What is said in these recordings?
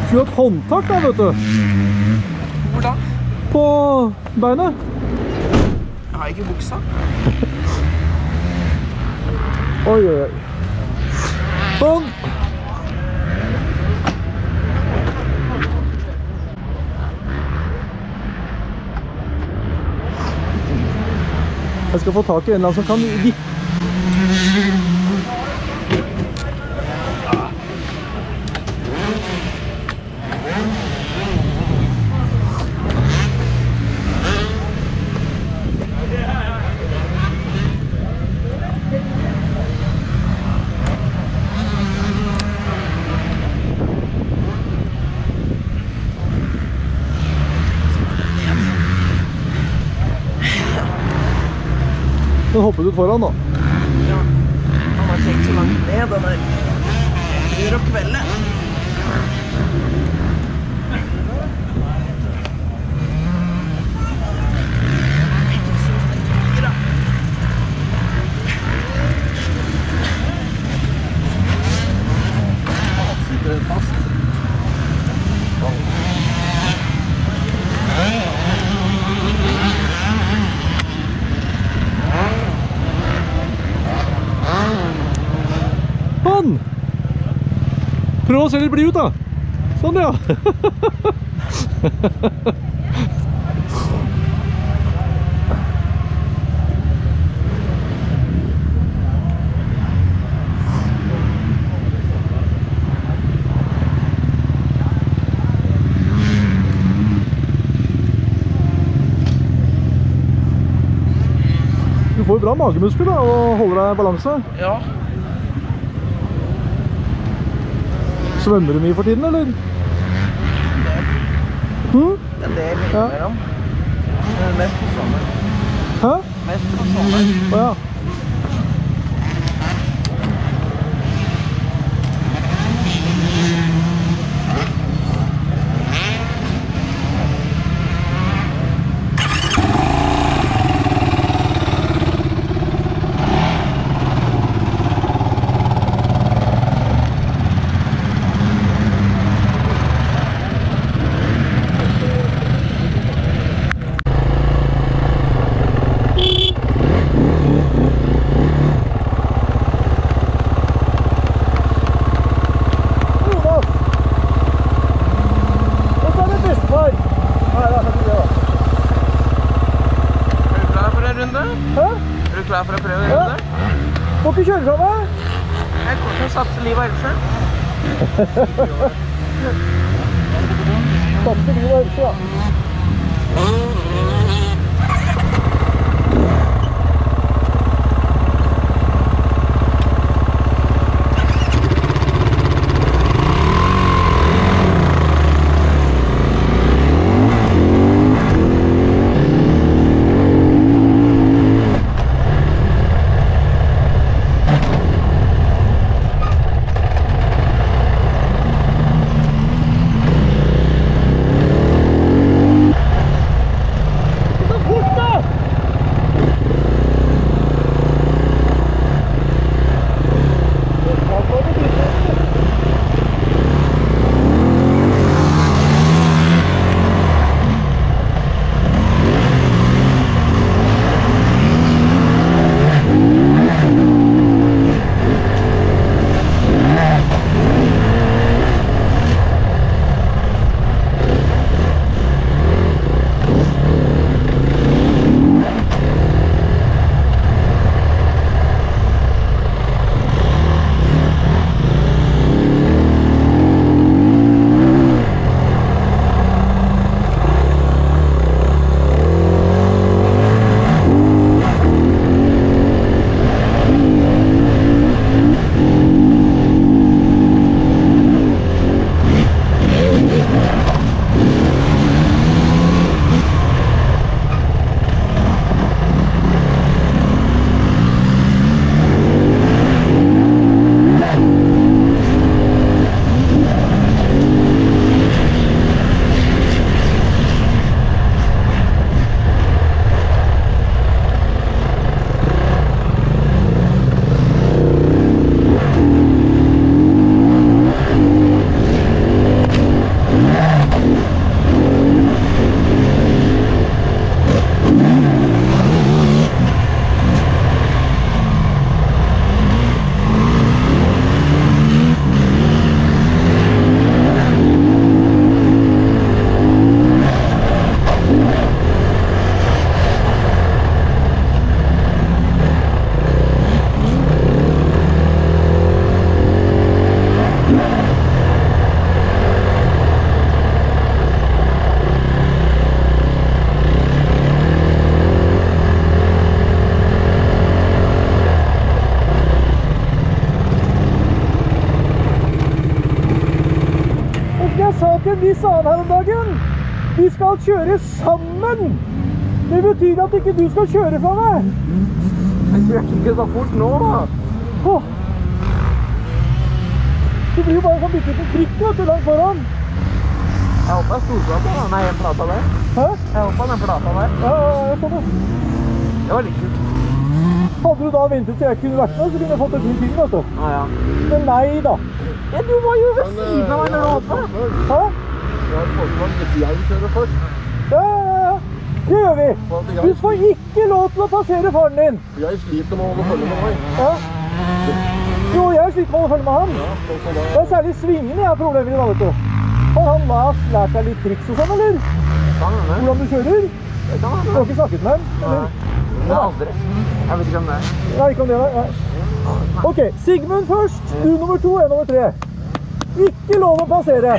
Skulle hatt håndtak da, vet du. Hvor da? På beinet. Jeg har ikke buksa. Oi, oi, oi. Sånn. Jeg skal få tak i en eller annen som kan vippe. Den hoppet ut foran da. Ja, han har tenkt så langt ned, den der. Dyr og kvelde. Sitter den fast? Sånn! Prøv å se litt blid ut da. Sånn ja. Du får jo bra magemuskler da, og holder deg i balanse. Ja. Svømmer du mye for tiden, eller? En del innimellom. Mest på sommeren. Hæ? Mest på sommeren. Åja. Klar for å prøve en runde? Må ikke kjøre fra meg? Jeg kommer til å satse liv og helse. Satse liv og helse, ja. Men de sa her om dagen, vi skal kjøre sammen. Det betyr at ikke du skal kjøre fra meg. Jeg kjørte ikke så fort nå da. Åh. Det blir jo bare sånn bytte ut en trikk, vet du, langt foran. Jeg håper jeg storplata da. Nei, en plata der. Hæ? Jeg håper den plata der. Ja, jeg sånn det. Det var litt kult. Hadde du da ventet til jeg kunne vært med, så kunne jeg fått en fin ting, vet du. Ja. Men nei da. Ja, du var jo ved siden av meg når du åpnet. Hæ? Jeg har foreslått at jeg kjører først. Ja. Det gjør vi. Du får ikke lov til å passere faren din. Jeg sliter med å følge med meg. Ja. Jo, jeg sliter med å følge med han. Ja, sånn som Det er særlig svingene jeg har problemer i da, vet du. Har han lært deg litt triks og sånn, eller? Kan hende. Hvordan du kjører? Det kan Du hende. har ikke snakket med ham? Nei. Eller? Det er aldri. Jeg vet ikke om det er. Nei, ikke om det, nei. Ok, Sigmund først. Du nummer 2, jeg nummer 3. Ikke lov å passere.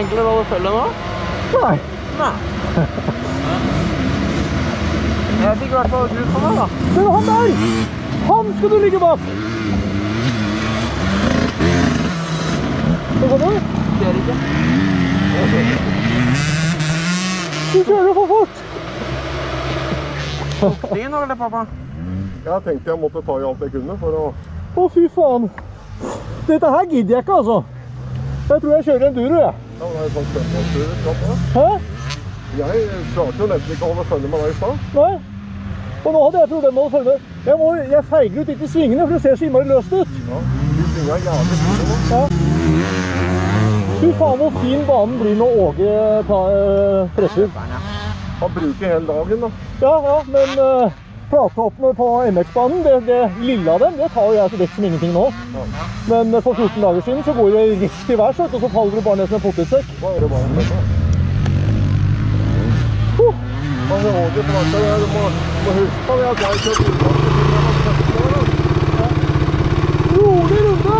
egentlig hva du følger nå? Nei. Nei. Jeg fikk i hvert fall ut for meg da. Det var han der! Han skal du ligge bak! Hva går du? Ser ikke. Du kjører for fort! Det nå, eller pappa? Jeg tenkte jeg måtte ta i alt jeg kunne for å... Å, fy faen! Dette her gidder jeg ikke, altså. Jeg tror jeg kjører enduro, jeg. Ja, det er sånn spennende. Hæ? Jeg klarte jo nesten ikke å holde følge med deg i stad. Nei. Og nå hadde jeg problemer med å følge med. Jeg feiger ut litt i svingene, for det ser så innmari løst ut. Ja, de svinger jævlig fort nå. Ja. Fy faen, hvor fin banen blir når Åge presser. Han bruker hele dagen da. Ja, men flattoppene på MX-banen, det lille av dem, det tar jo jeg så vekk som ingenting nå. Ja. Men for 14 dager siden så går det rett til værs, og så faller du bare ned som en potetsekk. Da er det bare å følge. Han er Åge på hvert fall. Du må huske på det at jeg kjøper utlandet til jeg var 17 år. Rolig runde!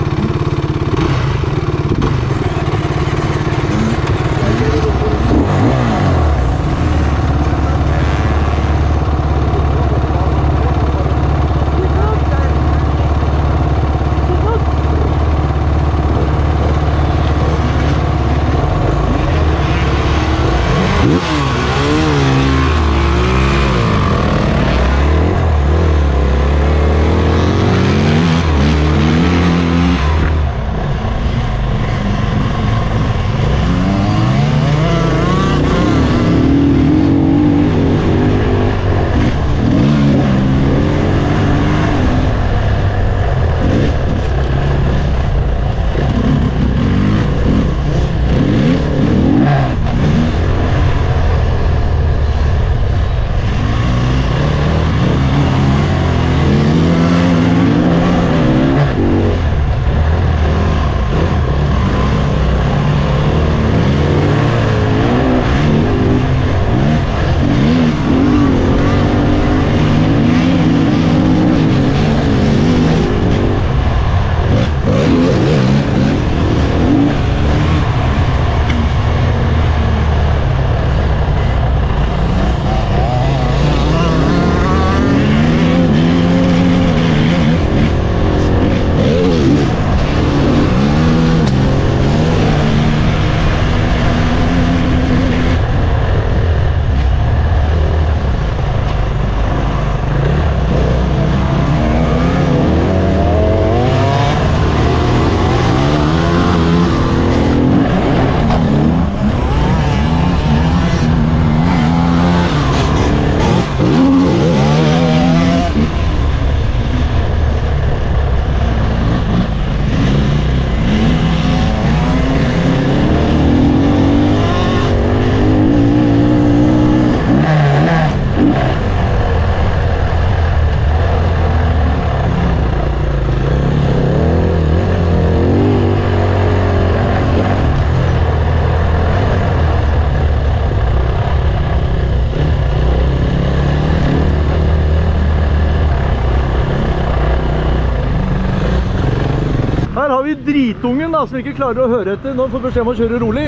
Her har vi dritungen da, som ikke klarer å høre etter når han får beskjed om å kjøre rolig.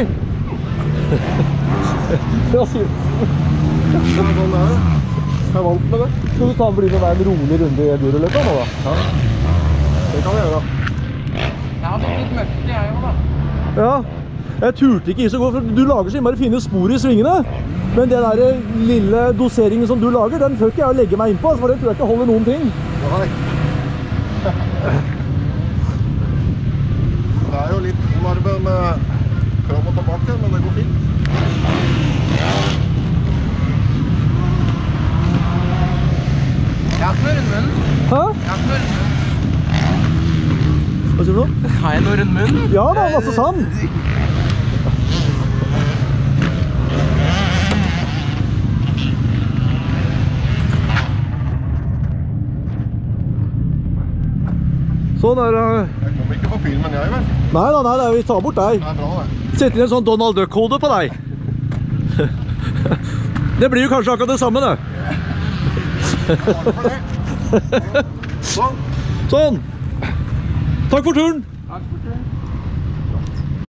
Hva sier du? Det er sånn det er. Jeg er vant med det. Skal du ta og bli med deg en rolig runde i enduroløpet nå da? Ja, det kan jeg gjøre. Jeg hadde litt mørkt jeg jo da. Ja, jeg turte ikke i så godt, for du lager så innmari fine spor i svingene. Men den der lille doseringen som du lager, den tør ikke jeg å legge meg inn på, for den tror jeg ikke holder noen ting. Nei. Det er jo litt larve med fram og tilbake, men det går fint. Jeg har ikke noe rundmunn. Hæ? Jeg har ikke noe rundmunn. Hva sier du nå? Har jeg noe rundmunn? Ja da, masse sand. Sånn er det. Jeg kommer ikke på filmen, jeg vel? Nei, vi tar bort deg. Det er bra det. Sett inn en sånn Donald Duck-hode på deg. Det blir jo kanskje akkurat det samme, det. Takk for det. Sånn. Sånn. Takk for turen.